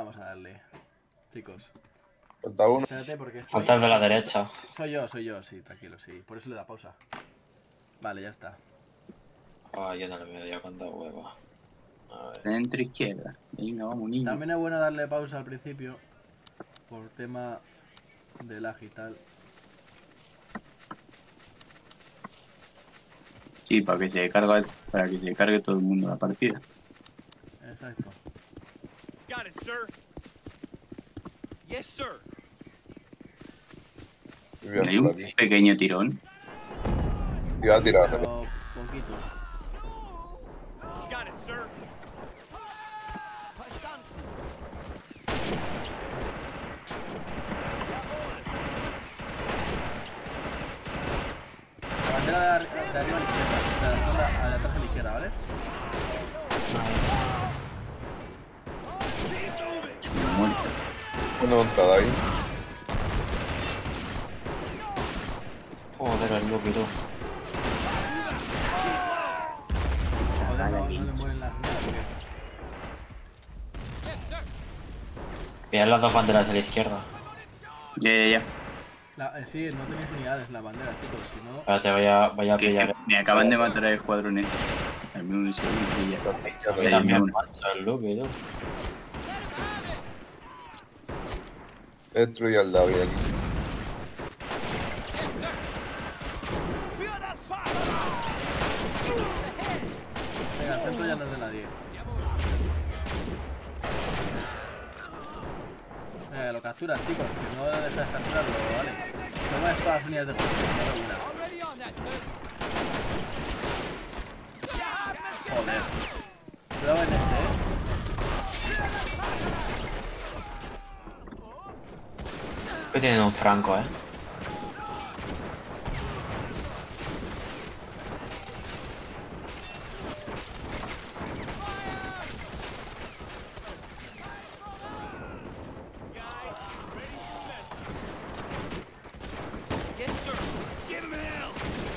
vamos a darle. Chicos. Falta uno. Espérate porque estoy... Falta el de la derecha. Soy yo, sí, tranquilo, sí. Por eso le da pausa. Vale, ya está. Ah, yo no le veo ya cuánta hueva. A ver. Centro izquierda. Venga, vamos, niño. También es bueno darle pausa al principio. Por tema de lag y tal. Sí, para que se cargue todo el mundo la partida. Exacto. Got it, sir. Yes, sir. Hay un pequeño tirón. Iba a tirar. Pero poquito. Got it, sir. La bandera de arriba a la izquierda. A la tarja a la izquierda, ¿vale? Muerto. ¿Dónde montada ahí? Joder, el Lucky, tú. Joder, no le mueren las ruedas, ¿o qué? Pillar las dos banderas de la izquierda. Ya. Sí, no tenéis unidades en la bandera, chicos, si no... Espérate, voy a Que pillar. me acaban de matar al escuadrón este. Al menos un segundo y ya. Yo también macho el Lucky, tú. Destruye al David aquí. Venga, el centro ya no es de nadie. Lo capturas, chicos, que no dejes de capturarlo, ¿vale? Toma todas las unidades de poder. Joder. Cuidado en este, Que tienen un franco, Yes, sir. Give him hell.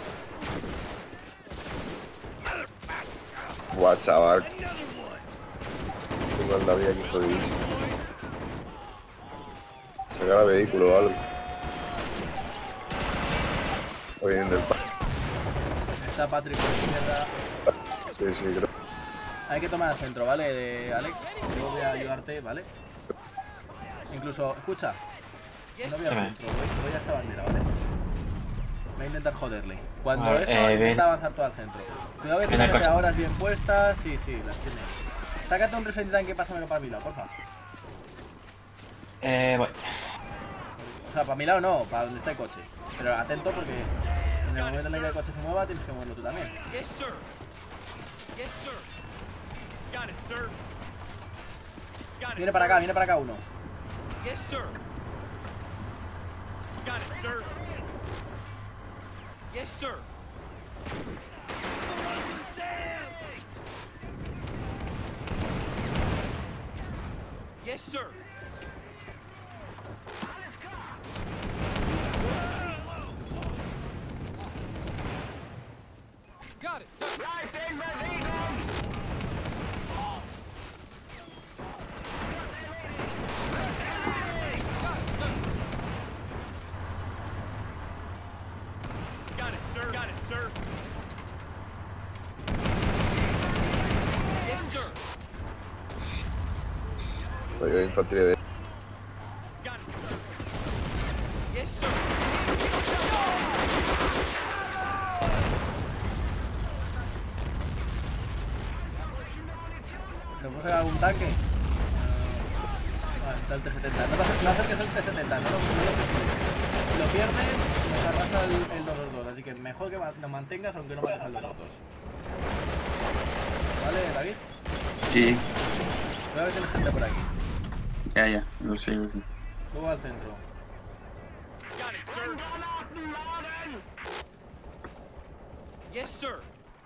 Guau, chaval. Another one. Tengo al David aquí jodidísimo. Sacar a vehículo o algo. O vienen del pa. Está Patrick por la izquierda. Sí, creo. Hay que tomar el centro, ¿vale, Alex? Yo voy a ayudarte, ¿vale? Incluso, escucha. No voy al centro, voy a esta bandera, ¿vale? Voy a intentar joderle. Cuando Vale, eso, intenta ven. avanzar todo al centro. Cuidado que tiene meteoras bien puestas. Sí, las tiene. Sácate un rifle tanque y pásamelo para mi lado, porfa. Voy. O sea, para mi lado no, para donde está el coche. Pero atento porque en el momento en el que el coche se mueva tienes que moverlo tú también. Yes, sir. Yes, sir. Got it, sir. Got it, Viene para acá uno. Yes, sir. Got it, sir. Yes, sir. Yes, sir. Got it, sir. Got it, sir. Got it, sir. Yes, sir. Rollo de infantería de... Got it, sir. Yes, sir. ¿Te puedo sacar algún tanque? Vale, está el T-70. No acerques el T-70, no lo si lo pierdes, nos arrasa el 2-2-2. Así que mejor que lo mantengas aunque no mates al 2-2-2. ¿Vale, David? Sí, Voy a ver que tienes gente por aquí. ya, lo sé. Luego al centro. Got it, sir. Yes, sir.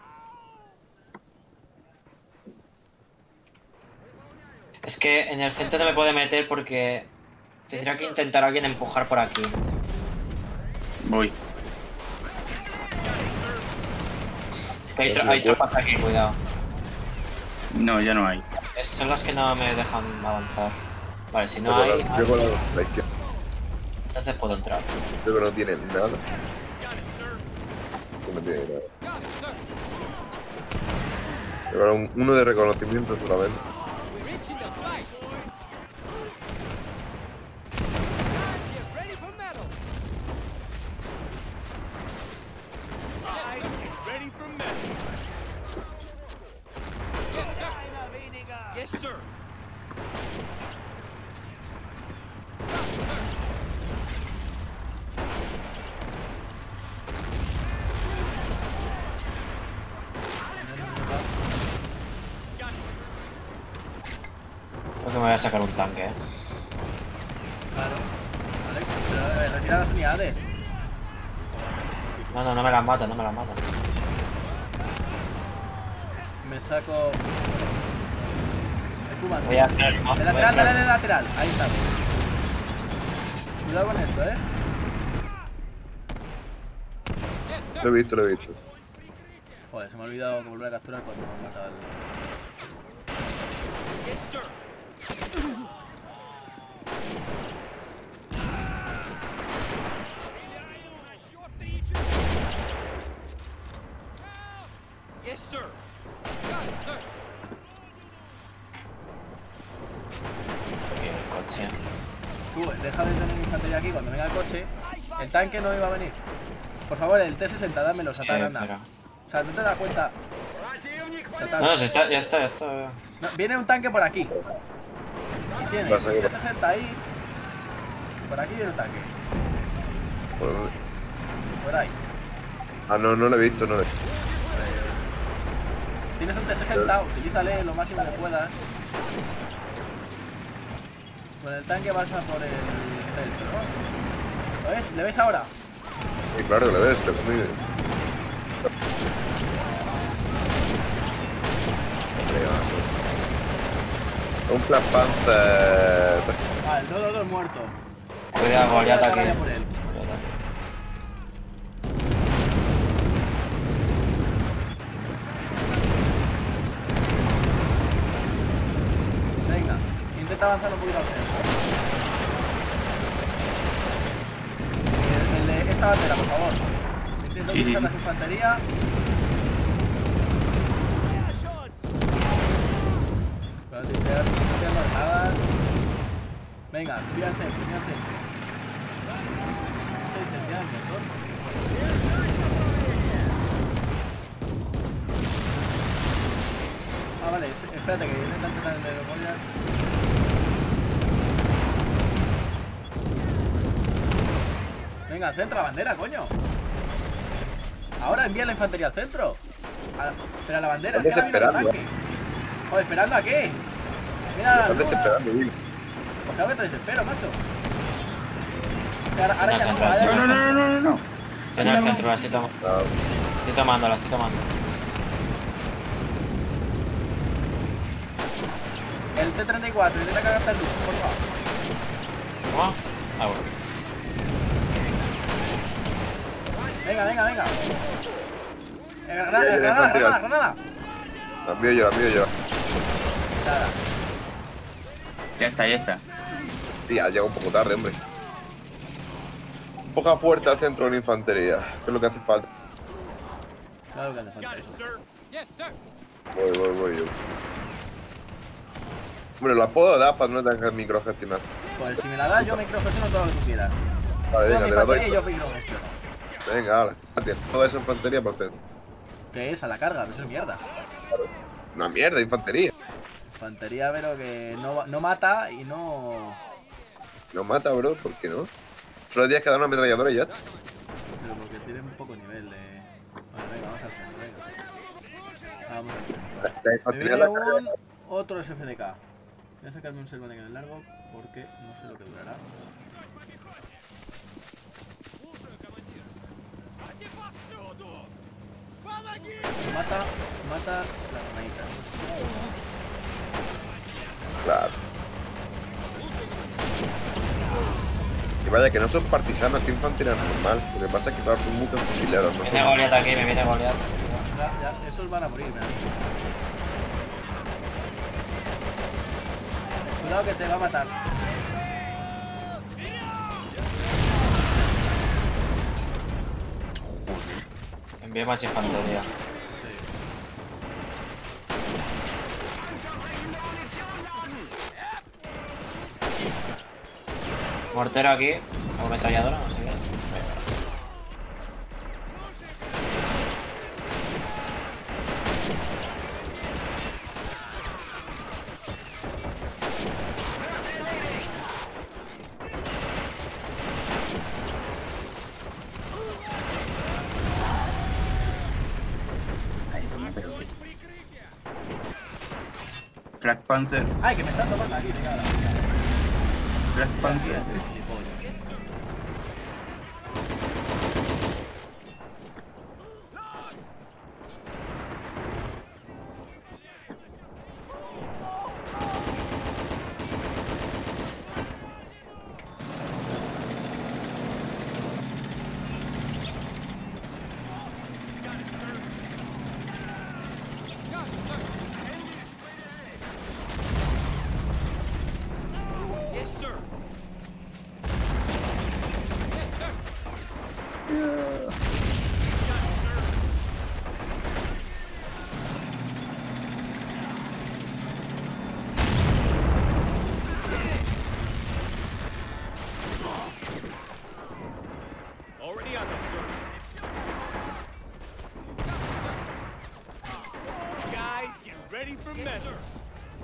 Es que en el centro no me puede meter porque tendría que intentar alguien empujar por aquí. Voy. Es que hay tropas aquí, cuidado. No, ya no hay. Son las que no me dejan avanzar. Vale, si no hay... Yo con la izquierda. Entonces puedo entrar. Creo que no tiene nada. Got it, sir. No tiene nada. Got it, sir. Pero uno de reconocimiento solamente. We're itching to fight. Get ready for metal. Guys, get ready for metal. Yes, sir. Yes, sir. Creo que me voy a sacar un tanque, Claro. Vale, pero retira las unidades. No, no me las matan, no me las matan. Me saco. El Kuman. Voy a hacer el El lateral, dale el lateral. Ahí está. Cuidado con esto, Yes, sir. Lo he visto, lo he visto. Joder, se me ha olvidado que volver a capturar cuando me mata el. Yes, sir. Yes, sir. Got it, sir. Aquí el coche. Tú, deja de tener infantería aquí cuando venga el coche. El tanque no iba a venir. Por favor, el T-60, dámelo, Satán, anda. Espera. O sea, no te das cuenta. Satán. No, ya está. No, viene un tanque por aquí. Y tiene Va a seguir. el T-60 ahí. Por aquí viene un tanque. ¿Por dónde? Por ahí. Ah, no, no lo he visto, no lo he visto. Pues, tienes un T-60, utilízale lo máximo que puedas. Con el tanque vas a por el centro, ¿no? ¿Lo ves? ¿Le ves ahora? Sí, claro que lo ves, lo he comido. Un Black Panther. Ah, el 2-2 muerto. Cuidado, Goliath aquí. Vaya por él. Venga, intenta avanzar un poquito al centro. El de esta bandera, por favor. Intento Sí, sí, buscar sí. la infantería. Espérate, estoy haciendo granadas. Venga, cuida el centro, cuida el centro. Estoy incendiando, ¿no? Ah, vale, espérate que intentan entrar en el Goliath. Venga, al centro, la bandera, coño. Ahora envía la infantería al centro. Pero a la bandera, es que ahora viene el Desesperando. tanque. Joder, ¿esperando a qué? Mira la Están luna. desesperando, Will. Pues claro que te desespero, macho. Ahora ya no, No, ahora ya No, no, no, no, no. Estoy en el centro, la estoy tomando. Ah, Estoy tomándola, estoy tomando. El T-34, intenta cagarte el luz, por favor. ¿Cómo? Ah, bueno. Venga, venga, venga. Viene Granada, la granada, infantería. granada, granada. la envío yo, la envío yo. Nada. Ya está, ya está. Tía, ha llegado un poco tarde, hombre. Poca fuerte al centro de la infantería, que es lo que hace falta. Claro que hace falta Got it, eso. sir. Yes, sir. Voy yo. Hombre, la puedo dar para no tener que microgestionar. Pues si me la das, yo microgestiono todo lo que tú quieras. Vale, Toma venga, mi te la infantería y yo doy. microgestiono. Venga, ahora. Toda esa infantería por centro. ¿Qué es? A la carga, eso es mierda. Una mierda, infantería. Infantería, pero que no mata y no... No mata, bro, ¿por qué no? Solo tienes que dar una ametralladora y ya. Pero porque tiene un poco nivel de... Vale, venga, vamos al centro, venga. Vamos al centro. La Me infantería viene la carga. otro SFDK. Voy a sacarme un Selvan en el largo porque no sé lo que durará. Mata la granadita. Claro. Y vaya, que no son partisanos, que infantería normal. Lo que pasa es que, claro, son muchos fusileros, no Viene son... Goliath aquí, me viene Goliath. Ya, esos van a morir, mira. Cuidado que te va a matar. Envíe más infantería. Mortero aquí, o ametralladora, no sé qué. Ahí, toma, pero qué. Black Panther. Ay, que me están tomando aquí, me cago en la puta. Black Panther. Yes, sir. Already on that, sir. Guys, get ready for medals.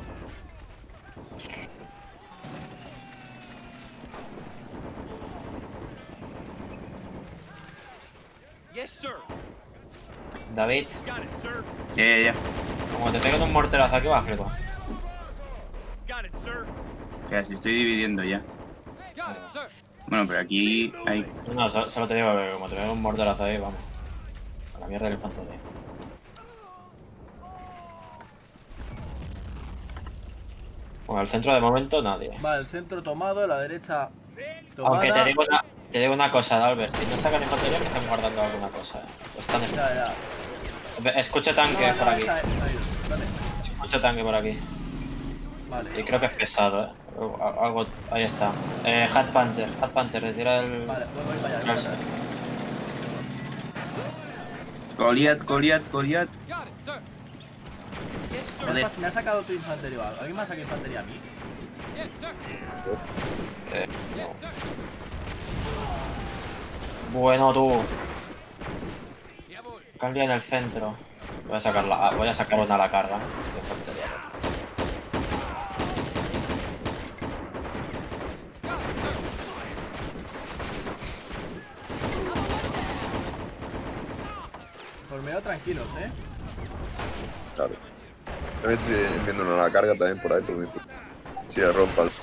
Yes, sir. David, Got it, sir. Ya. como te peguen un morterazo aquí vas, creo. Got it, sir. Ya, si estoy dividiendo ya. Got it, sir. Bueno, pero aquí hay... No, solo te digo que como te peguen un morterazo ahí, vamos. A la mierda del infantería. Bueno, al centro de momento nadie. Vale, el centro tomado, la derecha tomada. Aunque te digo una cosa, Albert, si no sacan infantería que están guardando alguna cosa. Lo están Ya. Escucho tanque No, por aquí. esa es, vale. Escucho tanque por aquí. Vale. Y creo que es pesado, Algo. Ahí está. Hat Panzer, retira el. Vale, voy para allá. Goliath. Got it, sir. Yes, sir. Joder. Me ha sacado tu infantería. ¿Alguien me ha sacado infantería a mí? Yes, sir. Eh, Yes, sir. Bueno, tú. Ya voy. Cambia en el centro. Voy a sacar una a la carga. de infantería. Got it, sir. Pues me tranquilos, Claro. También estoy viendo una carga también por ahí, por mi. Si le rompa el.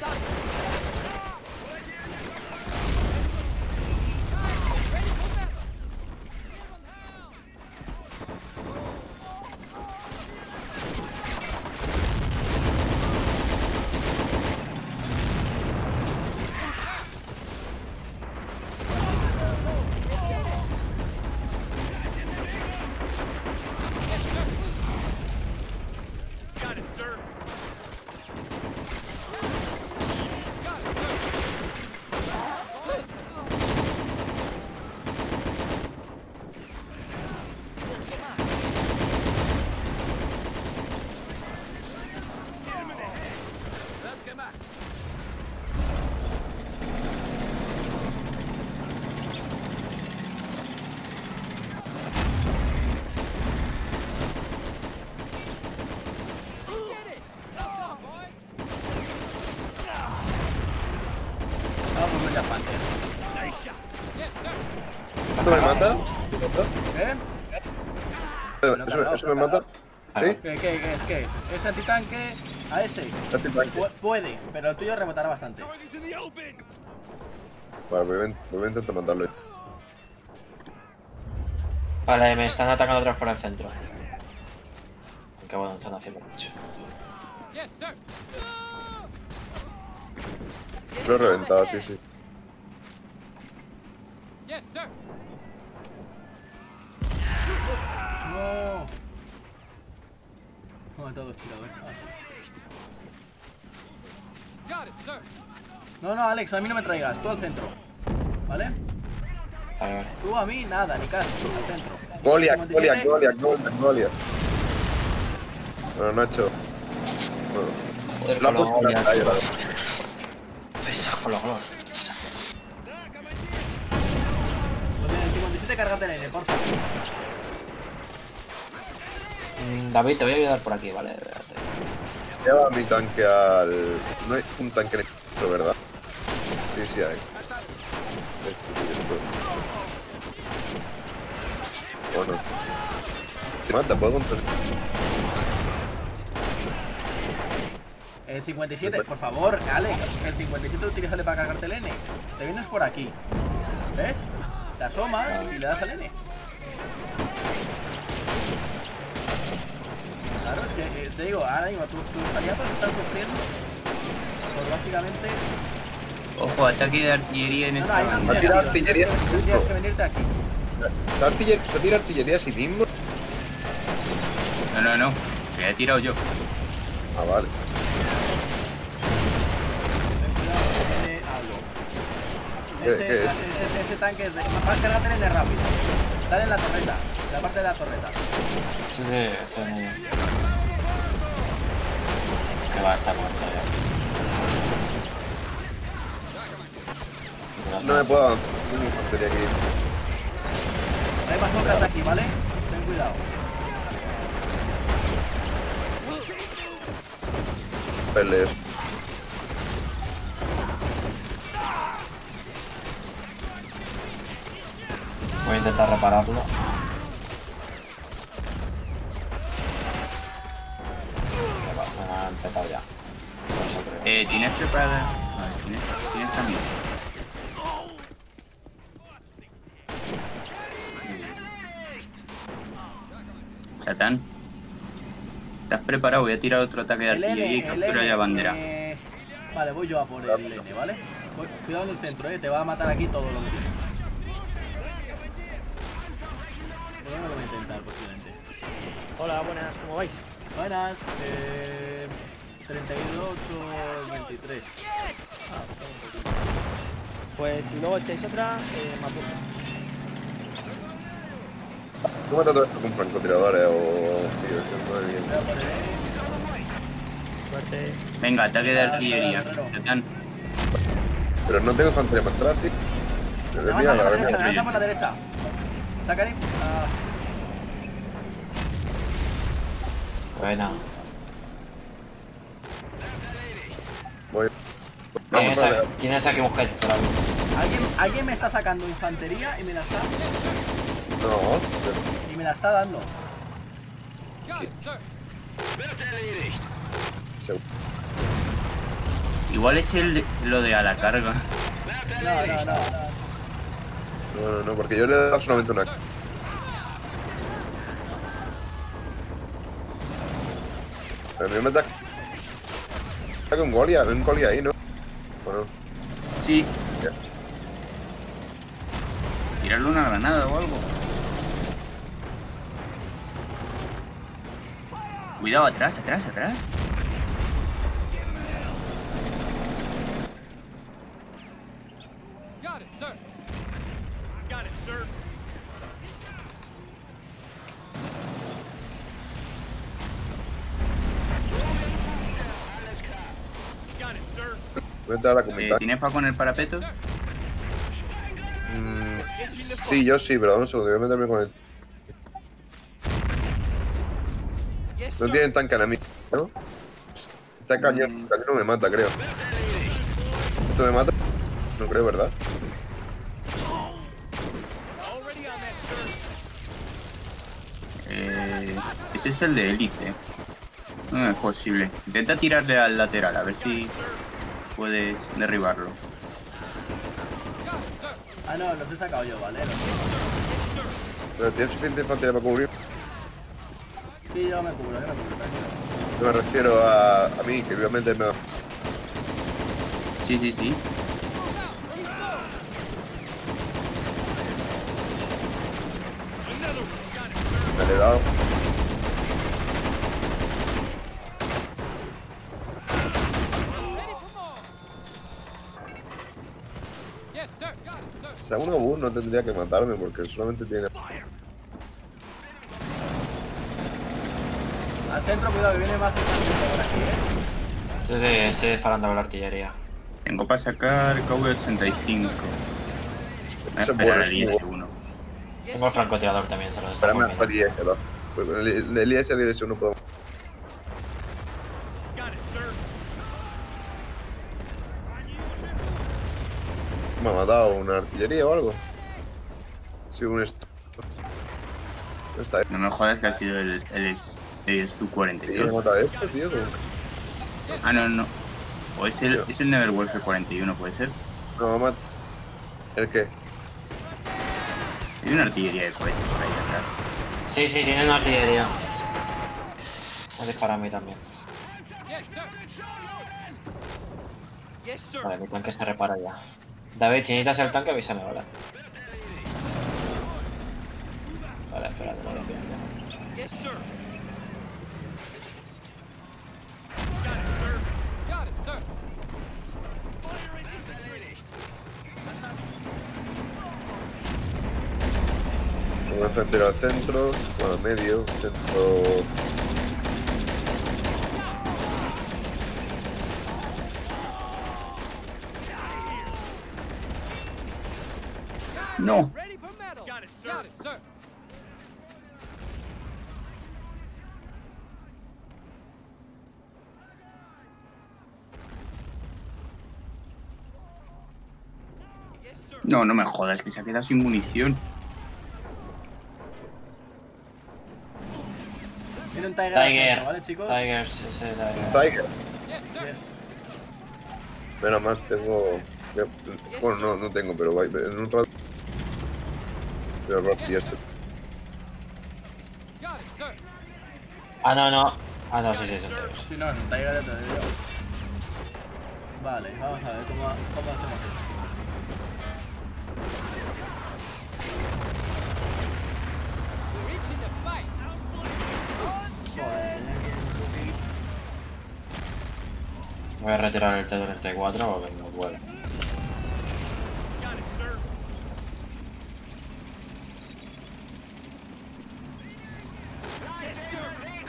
Got it, sir. Got it, sir. Vamos a ya Panther. Nice shot. Yes, sir. ¿Eso me mata? ¿Me mata? ¿Eh? ¿Eso me mata? ¿Sí? ¿Qué es? Es antitanque a ese. Antitanque. Puede, pero el tuyo rebotará bastante. Target's in the open. Vale, voy a intentar matarlo. Vale, me están atacando otros por el centro. Aunque bueno, están haciendo mucho. Yes, sir. Lo he reventado, sí. Yes, sir. No. Me ha matado dos tiradores. Got it, sir. No, Alex, a mí no me traigas. Tú al centro. ¿Vale? Vale. Tú a mí, nada, ni caso. Al centro. Goliath, 57. Goliath. Bueno, Nacho. Joder, La con los puesto en la Goliath. calle, Pesa con los Goliath. Pues en el 57 cárgate el N, por favor. David, te voy a ayudar por aquí, ¿vale? Espérate. Lleva mi tanque al... No hay un tanque en esto, ¿verdad? Sí, sí hay. Bueno. ¿Te mata? ¿Puedo contar? El 57, por favor, Alex. El 57 utilízale para cargarte el N. Te vienes por aquí. ¿Ves? Te asomas y le das al N. Claro, es que te digo, ahora mismo tus aliados están sufriendo. Pues básicamente. Ojo, ataque de artillería en No, esta ahí no banda. Va a tirar tienes artillería. tienes que venirte aquí. ¿Se tira artillería a sí mismo? No. Que he tirado yo. Ah, vale. Ten cuidado, tiene algo. ¿Qué es? Ese tanque es de. Vas a cargarte el N rápido. Dale en la torreta, en la parte de la torreta. Sí, estoy en ello. Que va a estar muerto ya. No me puedo avanzar. Tengo infantería aquí. Hay más sombras aquí, ¿vale? Ten cuidado. Pelees. Voy a intentar repararlo. Me han petado ya. ¿Tienes preparada? Vale, tienes también. Satán. ¿Estás preparado? Voy a tirar otro ataque de El artillería y N, el captura N, la bandera. Vale, voy yo a por el N, ¿vale? Cuidado en el centro, te va a matar aquí todo lo que tienes. Pero no lo voy a intentar, posiblemente. Hola, buenas, ¿cómo vais? Buenas, 32, 23. Pues si luego echáis otra, me apunto. ¿Tú matas todo esto con francotiradores o...? Tío, madre mía. Voy a por el N. Suerte. Venga, ataque de artillería. Guerrero. Satán. Pero no tengo infantería para atrás, tío. Me Avanza por la derecha, mía. avanza por la derecha. Sacaré. Buena. Voy. Vamos, dale. Tienes aquí mosquetes ahora mismo. Alguien me está sacando infantería y me la está No, dando. Got it, sir. se- Igual es lo de a la carga. No. no, porque yo le he dado solamente una. A mí me ataca un Goliath ahí, ¿no? Bueno, Sí. ya. Tirarle una granada o algo. Cuidado, atrás. Got it, sir. Got it, sir. Got it, sir. Voy a entrar a la comunidad. ¿Tienes para poner parapeto? Sí, yo sí, pero dame un segundo, voy a meterme con él. Yes, No sir. tienen tanque enemigo, ¿no? Este cañón no me mata, creo. ¿Esto me mata? No creo, ¿verdad? Already on that, sir. Ese es el de élite. No es posible. Intenta tirarle al lateral, a ver si puedes derribarlo. Got it, sir. Ah, no, los he sacado yo, ¿vale? Pero tiene suficiente infantería para cubrir. Sí, yo me cubro, tranquilo. Yo me refiero a mí, que voy a meterme a... Sí. Me le he dado. Yes, sir. Got it, sir. sea un obús no tendría que matarme porque solamente tiene... Al centro, cuidado, que viene más por aquí, Sí, estoy disparando con la artillería. Tengo para sacar KV-85. Voy a Ese esperar puede al ser. IS-1. Tengo el francotirador también, se los está Espérame comiendo. al IS-2. Pues con el IS dirección no puedo... Got it, sir. ¿Me ha matado una artillería o algo? Sí, un esto. Está ahí. No me jodas que ha sido el ¿Y he Stu-42. matado a esto, tío? Ah, no. O es el Neverwolf 41, ¿puede ser? No, me ¿el qué? Hay una artillería de cohetes por ahí atrás. Sí, tienen una artillería. Me dispara a mí también. Yes, sir. Yes, sir. Vale, mi tanque se repara ya. David, si necesitas el tanque, avísame, ¿vale? Vale, espérate, no lo pillo. Yes, sir. Got it, sir. Got it, sir. Fire in infantry. Voy a enfrentar al centro, bueno, al medio, centro... No. Ready for metal. Got it, sir. Got it, sir. Yes, sir. No me jodas, que se ha quedado sin munición. Viene un Tiger, al Tiger. centro, ¿vale, chicos? Tiger, sí, Tiger. Tiger. Yes, sir. Yes. Menos mal tengo... Bueno, no tengo, pero en un rato... Voy a robar este. Got it, sir. Ah, no. Ah, no, sí, son Tigers. Sí, no, en un Tiger ya te digo. Vale, vamos a ver cómo hacemos esto. We're itching to fight. Joder, tenía que ir un poquito. Voy a retirar el T-34 porque no puedo. Got it, sir. Yes, sir.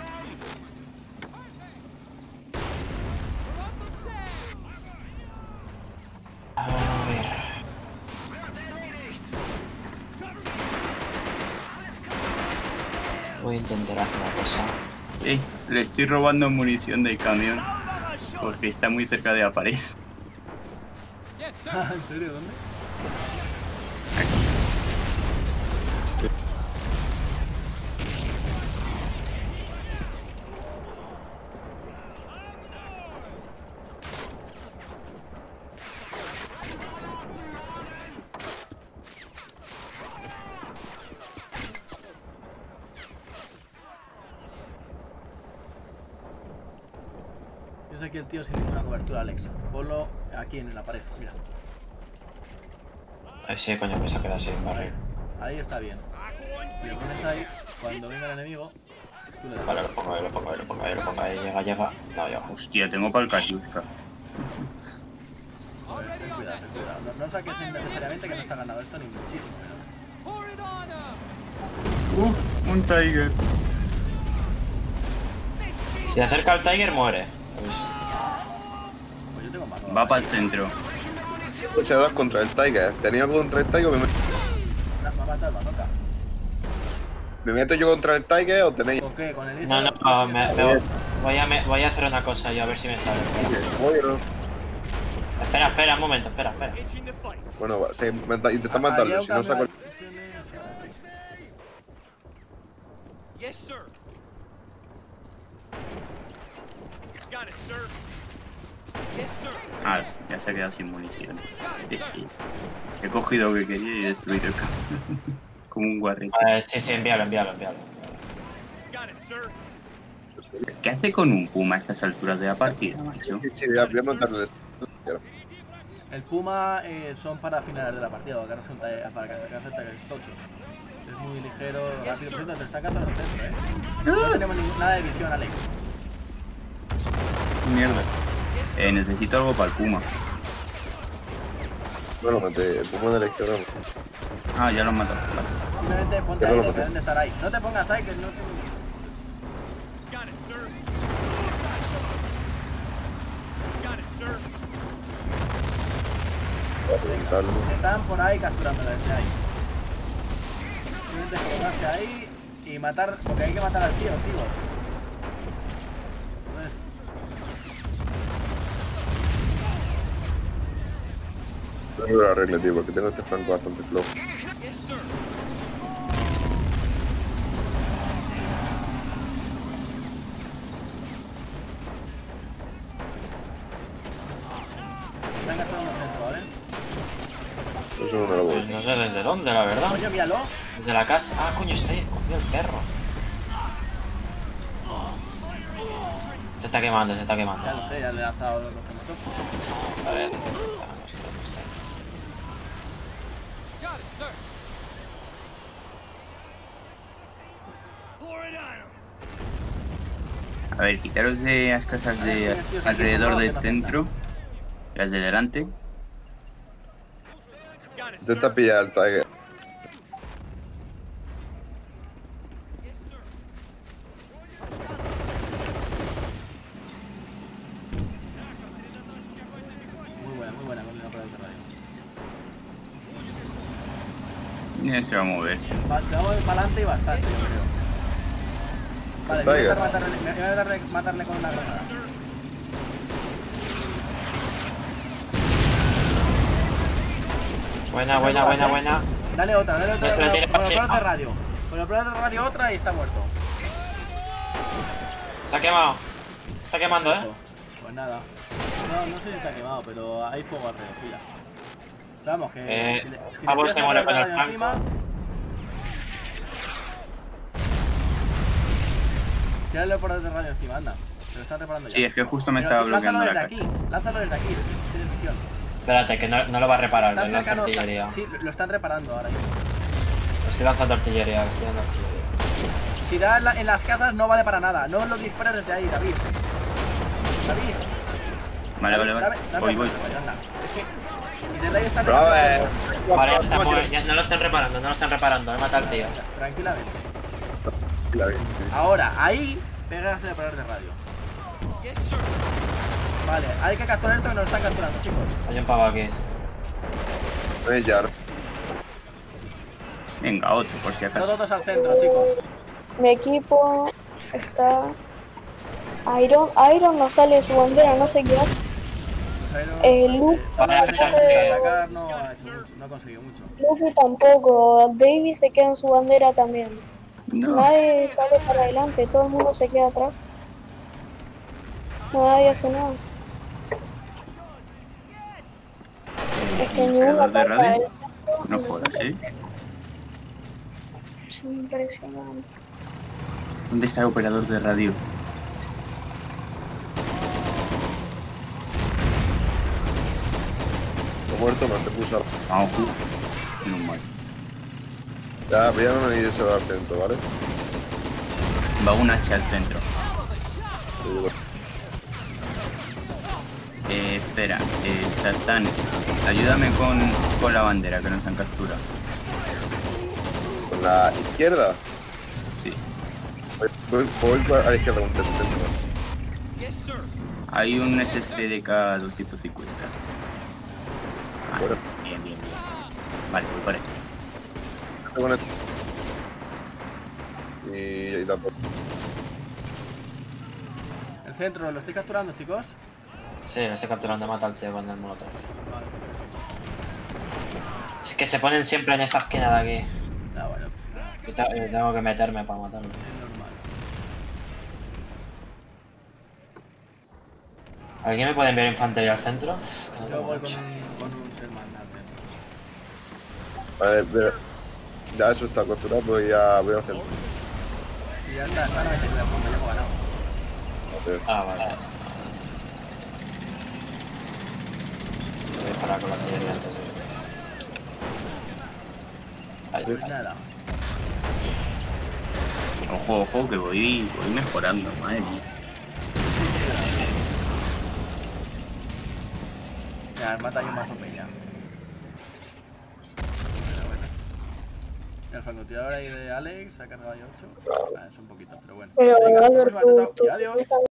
We're on the set. A ver. Voy a intentar hacer una cosa. Le estoy robando munición del camión. Porque está muy cerca de la pared. Yes, sir. ¿En serio? ¿Dónde? Yo sé que el tío sin ninguna cobertura, Alex. Ponlo aquí en la pared, mira. Sí, coño, me se ha quedado sin barril. Ahí está bien. Y lo pones ahí, cuando venga el enemigo, tú le das. Vale, lo pongo ahí, llega. No, llega. Hostia, tengo para el Katiuska. Joder, ten cuidado, ten cuidado. No saques innecesariamente que no está ganado esto ni muchísimo. Pour it on 'em. Un Tiger. Si se acerca al Tiger, muere. Pues yo tengo más. Va para el centro. Se da contra el Tiger. ¿Tenía algo contra el Tiger o Va a matar, va a tocar. me meto yo contra el Tiger o tenéis? ¿Con qué? ¿Con el ISO? No, voy a hacer una cosa yo, a ver si me sale. Bueno, Espera, un momento, espera. Itching to fight. bueno, intenta matarlo, si no saco... Yes, sir. Got it, sir. Yes, sir. Ah, ya se ha quedado sin munición. He cogido lo que quería y he destruido el camión. Como un guarrete. Sí, envíalo. Got it, sir. ¿Qué hace con un puma a estas alturas de la partida, macho? Sí, voy a matarle. El Puma son para finales de la partida, para cargarse el tocho. Es muy ligero, rápido. Por cierto, te está cazando el centro, No tenemos nada de visión, Alex. Mierda. Necesito algo para el puma. No lo maté, el puma de la izquierda. Ah, ya lo han matado. Vale. Simplemente ponte Ya ahí, lo que maté. deben de estar ahí. No te pongas ahí, que no te... Got it, sir. Got it, sir. Voy a reventarlo. Están por ahí capturándola desde ahí. Simplemente colocarse ahí y matar, porque hay que matar al tío, tíos. Joder. No me lo arregle, tío, porque tengo este flanco bastante flojo. Yes, sir. Están capturando el centro, ¿vale? Eso no me lo Pues voy. no sé desde dónde, la verdad. Coño, míralo. Desde la casa. Ah, coño, está ahí. Cogió el perro. Se está quemando, se está quemando. Ya lo sé, ya le he lanzado los que mató. Vale. Got it, sir. Pour it on 'em. A ver, quitaros de las casas de alrededor del centro. Las de delante. Got it, Intenta sir. pillar al Tiger. Yes, sir. Muy buena con el aparato de radio. Ya se va a mover. Se va a mover para adelante y bastante, yo creo. Vale, voy a Tiger. intentar matarle con una granada. Buena, buena, buena, buena. Dale otra, Lo tira, con el aparato de ah. radio. Con el aparato de radio otra y está muerto. Se ha quemado. Está quemando, Pues nada. No sé si está quemado, pero hay fuego alrededor, fila. Pero vamos, que si le Pablo se tiras muere el con el radio flanco. encima... Tírale por el radio encima, anda. Se lo están reparando ya. Sí, es que justo me Pero estaba bloqueando la lánzalo calle. desde aquí, lánzalo desde aquí, tienes visión. Espérate, que no lo va a reparar. Están Le lanzo cercano, artillería. sí, lo están reparando ahora mismo. Le estoy lanzando artillería, le estoy dando artillería. Si da en las casas no vale para nada, no lo dispares desde ahí, David. David. Vale, vale, vale. Voy, voy. Anda. Es que... Y desde ahí están Bravo, Vale, ya está, ya no lo están reparando, no lo están reparando. He matado al tío. Tranquilamente. La vi. Ahora, ahí, pegas el parar de radio. Yes, sir. Vale, hay que capturar esto que nos están capturando, chicos. Hay un pavo aquí. No es ya. Venga, otro, por si acaso. Todos al centro, chicos. Mi equipo está... Iron no sale de su bandera, no sé qué hace. Luke Para tampoco- atacar no ha hecho mucho, no ha conseguido mucho. Luke tampoco. David se queda en su bandera también. No. Nadie sale para adelante, todo el mundo se queda atrás. Nadie hace nada. Es que ni uno ¿Operador de ataca radio? el- No jodas, ¿eh? Es impresionante. ¿Dónde está el operador de radio? He muerto, me han pulsado. Vamos, no mal. Ya, ya no me iré a dar centro, ¿vale? Va un hacha al centro. Espera, Satán, ayúdame con la bandera que nos han capturado. Con la izquierda. Sí. Voy a la izquierda un centro. Yes, sir. Hay un SCDK 250. Ah, Bueno. bien, bien, bien. Vale, voy por ahí. Con esto. Y tampoco. El centro, ¿lo estoy capturando, chicos? Sí, lo estoy capturando, mata al tío con el molotov. Vale. Es que se ponen siempre en esta esquina de aquí. Ah, bueno, pues nada, Tengo que meterme para matarlo. es normal. ¿Alguien me puede enviar infantería al centro? Yo voy con un Sherman al centro. Vale, ya eso está capturado, pues ya voy al centro. Y ya está 99 puntos, ya hemos ganado. A ver. Ah, vale. Voy a disparar con la artillería antes de... Ahí, Pues ahí. nada. Ojo, ojo, que voy mejorando, madre mía. Ya, mata yo un mazo peña. El francotirador ahí de Alex ha cargado ahí 8. Es un poquito, pero bueno. Pero Venga, Álvaro, hasta la próxima, chao, chao. Y adiós.